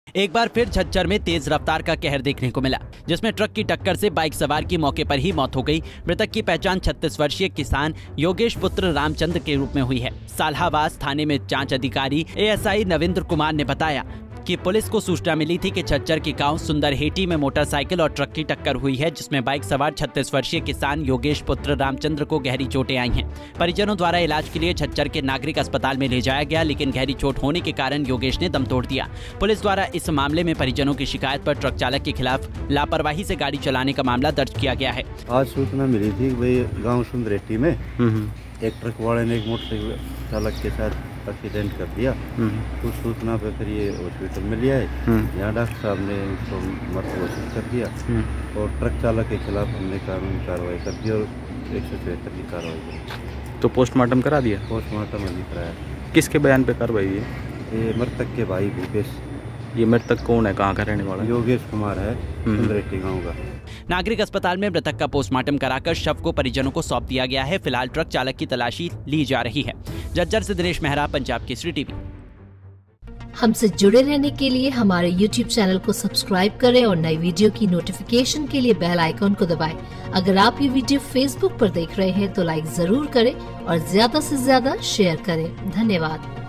एक बार फिर झज्जर में तेज रफ्तार का कहर देखने को मिला, जिसमें ट्रक की टक्कर से बाइक सवार की मौके पर ही मौत हो गई। मृतक की पहचान 36 वर्षीय किसान योगेश पुत्र रामचंद्र के रूप में हुई है। साल्हावास थाने में जांच अधिकारी एएसआई नविंद्र कुमार ने बताया कि पुलिस को सूचना मिली थी कि झज्जर के गांव सुंदरहेटी में मोटरसाइकिल और ट्रक की टक्कर हुई है, जिसमें बाइक सवार 36 वर्षीय किसान योगेश पुत्र रामचंद्र को गहरी चोटें आई हैं। परिजनों द्वारा इलाज के लिए झज्जर के नागरिक अस्पताल में ले जाया गया, लेकिन गहरी चोट होने के कारण योगेश ने दम तोड़ दिया। पुलिस द्वारा इस मामले में परिजनों की शिकायत पर ट्रक चालक के खिलाफ लापरवाही से गाड़ी चलाने का मामला दर्ज किया गया है। आज सूचना मिली थी गाँव सुंदरहेटी में एक ट्रक वाले ने एक मोटरसाइकिल चालक के साथ एक्सीडेंट कर दिया। उस सूचना पे फिर ये हॉस्पिटल में लिया है। यहाँ डॉक्टर साहब ने उसको मृत घोषित कर दिया और ट्रक चालक के खिलाफ हमने कानूनी कार्रवाई कर दी और 176 की कार्रवाई की। तो पोस्टमार्टम करा दिया? पोस्टमार्टम अभी कराया। किसके बयान पे कार्रवाई है? ये मृतक के भाई भूपेश। ये मृतक कौन है, कहाँ का रहने वाला? योगेश कुमार है, सुंदरहेटी गाँव का। नागरिक अस्पताल में मृतक का पोस्टमार्टम कराकर शव को परिजनों को सौंप दिया गया है। फिलहाल ट्रक चालक की तलाशी ली जा रही है। झज्जर से दिनेश मेहरा, पंजाब केसरी टीवी। हमसे जुड़े रहने के लिए हमारे YouTube चैनल को सब्सक्राइब करें और नई वीडियो की नोटिफिकेशन के लिए बेल आइकॉन को दबाएं। अगर आप ये वीडियो Facebook पर देख रहे हैं तो लाइक जरूर करें और ज्यादा से ज्यादा शेयर करें। धन्यवाद।